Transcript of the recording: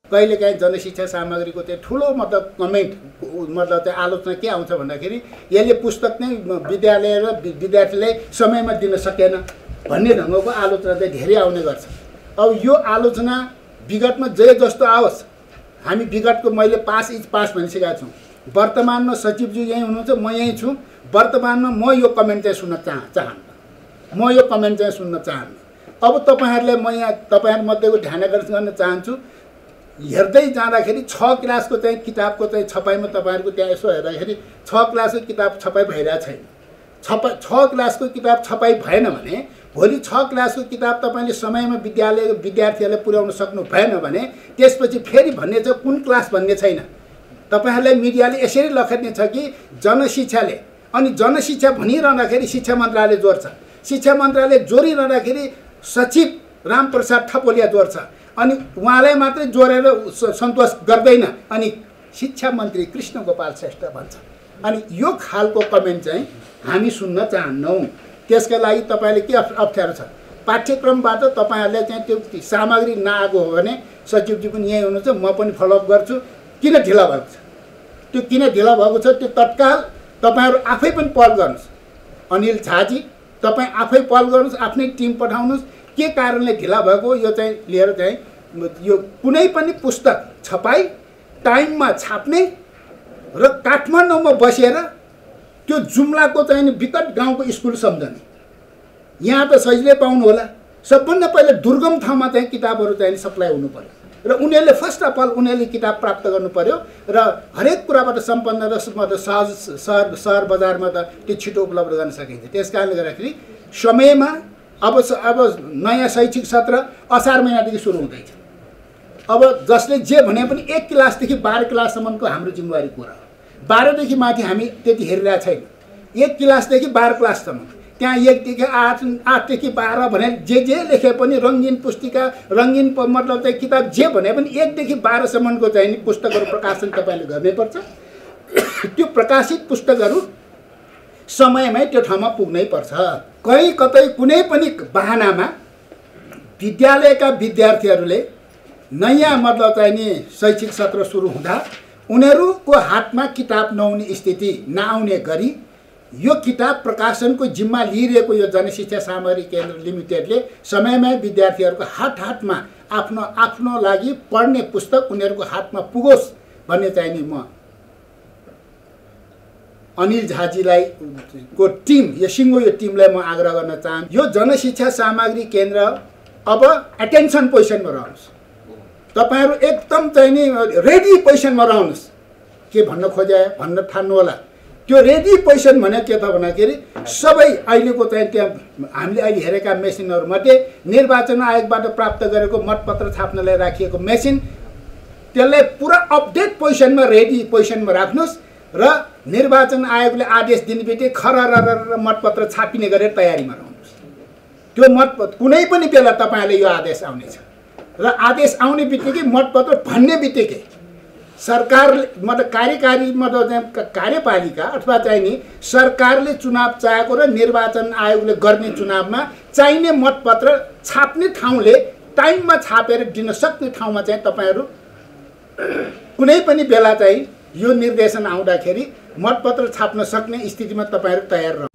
कहिलेकाहीँ जनशिक्षा सामग्रीको चाहिँ ठुलो मतलब कमेन्ट मतलब चाहिँ आलोचना के आउँछ भन्दाखेरि यसले पुस्तक नै विद्यालय र विद्यार्थीलाई समयमा दिन सकेन भन्ने ढङ्गको आलोचना चाहिँ धेरै आउने गर्छ। अब यो आलोचना विगतमा जे जस्तो आओस्, हामी विगतको मैले पास इज पास भनिसकेका छौँ। वर्तमानमा सचिवज्यू यहीँ हुनुहुन्छ, म यहीँ छु। वर्तमानमा म यो कमेन्ट चाहिँ सुन्न चाहन्न, म यो कमेन्ट चाहिँ सुन्न चाहन्न। अब तपाईँहरूले म यहाँ तपाईँहरूमध्येको ध्यान आकर्षण गर्न चाहन्छु। हेर्दै जाँदाखेरि 6 क्लासको चाहिँ किताबको चाहिँ छपाइमा तपाईँहरूको त्यहाँ यसो हेर्दाखेरि 6 क्लासको किताब छपाइ भइरहेको छैन। 6 क्लासको किताब छपाइ भएन भने भोलि 6 क्लासको किताब तपाईँले समयमा विद्यार्थीहरूलाई पुर्याउन सक्नु भएन भने त्यसपछि फेरि भन्ने छ कुन क्लास भन्ने छैन। तपाईँहरूलाई मिडियाले यसरी लखेट्ने छ कि जनशिक्षाले, अनि जनशिक्षा भनिरहँदाखेरि शिक्षा मन्त्रालय जोड्छ, शिक्षा मन्त्रालय जोडिरहँदाखेरि सचिव रामप्रसाद थपोलिया जोड्छ, अनि उहाँलाई मात्रै जोडेर सन्तोष गर्दैन, अनि शिक्षा मन्त्री कृष्ण गोपाल श्रेष्ठ भन्छ। अनि यो खालको कमेन्ट चाहिँ हामी सुन्न चाहन्नौँ। त्यसका लागि तपाईँले के अप्ठ्यारो छ? पाठ्यक्रमबाट तपाईँहरूले चाहिँ त्यो सामग्री नआएको हो भने सचिवजी पनि यहीँ हुनुहुन्छ, म पनि फलोअप गर्छु। किन ढिला भएको छ? त्यो किन ढिला भएको छ त्यो तत्काल तपाईँहरू आफै पनि पहल गर्नुहोस्। अनिल झाजी तपाईँ आफै पहल गर्नुहोस्, आफ्नै टिम पठाउनुहोस्। के कारणले ढिला भएको यो चाहिँ लिएर चाहिँ यो कुनै पनि पुस्तक छपाई टाइममा छाप्ने र काठमाडौँमा बसेर त्यो जुम्लाको चाहिँ विकट गाउँको स्कुल सम्झने, यहाँ त सजिलै पाउनु होला। सबभन्दा पहिला दुर्गम ठाउँमा चाहिँ किताबहरू चाहिँ सप्लाई हुनु पर्यो र उनीहरूले फर्स्ट अफ अल उनीहरूले किताब प्राप्त गर्नु पर्यो र हरेक कुराबाट सम्पन्न र सहज सहर बजारमा त त्यो छिटो उपलब्ध गर्न सकिन्छ। त्यस कारणले गर्दाखेरि समयमा अब नयाँ शैक्षिक सत्र असार महिनादेखि सुरु हुँदैछ। अब जसले जे भने पनि 1 क्लासदेखि 12 क्लाससम्मको हाम्रो जिम्मेवारी कुरा हो। 12 देखि माथि हामी त्यति हेरिरहेको छैन। 1 क्लासदेखि 12 क्लाससम्म, त्यहाँ 1 देखि 8, 8 देखि 12 भने जे लेखे पनि रङ्गीन पुस्तिका, रङ्गीन मतलब चाहिँ किताब जे भने पनि 1 देखि 12 सम्मको चाहिँ नि पुस्तकहरू प्रकाशन तपाईँले गर्नैपर्छ। त्यो प्रकाशित पुस्तकहरू समयमै त्यो ठाउँमा पुग्नै पर्छ। कहीँ कतै कुनै पनि बहानामा विद्यालयका विद्यार्थीहरूले नयाँ मतलब चाहिँ नि शैक्षिक सत्र सुरु हुँदा उनीहरूको हातमा किताब नहुने स्थिति नआउने गरी यो किताब प्रकाशनको जिम्मा लिइरहेको यो जनशिक्षा सामग्री केन्द्र लिमिटेडले समयमै विद्यार्थीहरूको हातमा आफ्नो लागि पढ्ने पुस्तक उनीहरूको हातमा पुगोस् भन्ने चाहिँ नि म अनिल झाजीलाई को टिम यो सिङ्गो यो टिमलाई म आग्रह गर्न चाहन्छु। यो जनशिक्षा सामग्री केन्द्र अब एटेन्सन पोजिसनमा रहनुहोस्। तपाईँहरू एकदम चाहिँ नि रेडी पोजिसनमा रहनुहोस्। के भन्न खोजे भन्न ठान्नु होला। त्यो रेडी पोजिसन भने के त भन्दाखेरि सबै अहिलेको चाहिँ त्यहाँ हामीले अहिले हेरेका मेसिनहरूमध्ये निर्वाचन आयोगबाट प्राप्त गरेको मतपत्र छाप्नलाई राखिएको मेसिन, त्यसलाई पुरा अपडेट पोजिसनमा रेडी पोजिसनमा राख्नुहोस् र निर्वाचन आयोगले आदेश दिनेबित्तिकै खरर मतपत्र छापिने गरेर तयारीमा रहनुहोस्। त्यो मतपत्र कुनै पनि बेला तपाईँहरूले यो आदेश आउनेछ र आदेश आउने बित्तिकै मतपत्र भन्ने बित्तिकै सरकार मतलब कार्यकारी मतलब कार्यपालिका अथवा चाहिँ नि सरकारले चुनाव चाहेको र निर्वाचन आयोगले गर्ने चुनावमा चाहिने मतपत्र छाप्ने ठाउँले टाइममा छापेर दिन सक्ने ठाउँमा चाहिँ तपाईँहरू कुनै पनि बेला चाहिँ यो निर्देशन आउँदाखेरि मतपत्र छाप्न सक्ने स्थितिमा तपाईँहरू तयार रहनु।